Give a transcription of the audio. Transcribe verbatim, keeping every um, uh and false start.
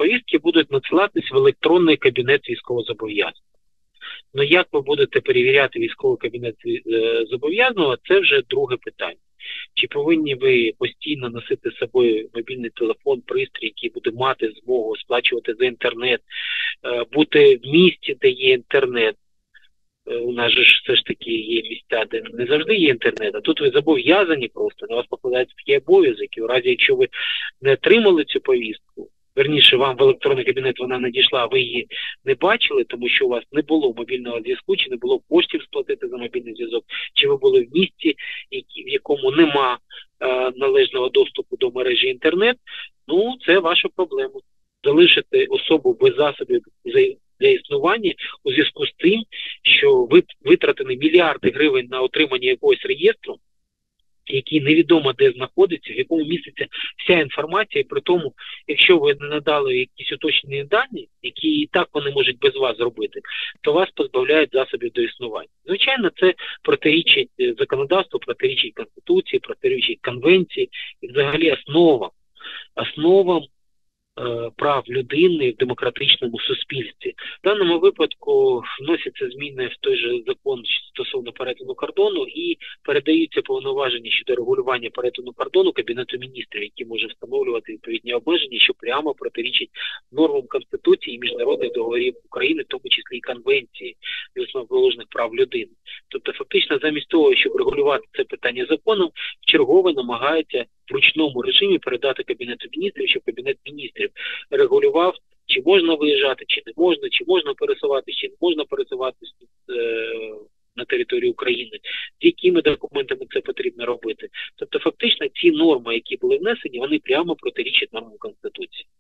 повістки будуть надсилатись в електронний кабінет військовозобов'язаного. Ну як ви будете перевіряти військовий кабінет е, зобов'язаного, це вже друге питання. Чи повинні ви постійно носити з собою мобільний телефон, пристрій, який буде мати змогу сплачувати за інтернет, е, бути в місті, де є інтернет. Е, у нас же ж все ж таки є місця, де не завжди є інтернет, а тут ви зобов'язані просто, на вас покладається такий обов'язок, і в разі, якщо ви не отримали цю повістку, верніше, вам в електронний кабінет вона надійшла, а ви її не бачили, тому що у вас не було мобільного зв'язку, чи не було коштів сплатити за мобільний зв'язок, чи ви були в місті, в якому нема е, належного доступу до мережі інтернет, ну, це ваша проблема. Залишити особу без засобів для існування у зв'язку з тим, що ви витратили мільярди гривень на отримання якогось реєстру, який невідомо де знаходиться, в якому міститься вся інформація, і при тому, якщо ви не надали якісь уточнені дані, які і так вони можуть без вас зробити, то вас позбавляють засобів до існування. Звичайно, це протирічить законодавству, протирічить Конституції, протирічить Конвенції, і взагалі основам, основам прав людини в демократичному суспільстві. В даному випадку вносяться зміни в той же закон стосовно перетину кордону і передаються повноваження щодо регулювання перетину кордону Кабінету міністрів, який може встановлювати відповідні обмеження, що прямо протирічить нормам Конституції і міжнародних договорів України, в тому числі і Конвенції і основоположних прав людини. Тобто фактично замість того, щоб регулювати це питання законом, вчергове намагаються в ручному режимі передати Кабінету міністрів, щоб Кабінет міністрів регулював, чи можна виїжджати, чи не можна, чи можна пересуватися, чи не можна пересуватися е, на території України, з якими документами це потрібно робити. Тобто фактично ці норми, які були внесені, вони прямо протирічать нормам Конституції.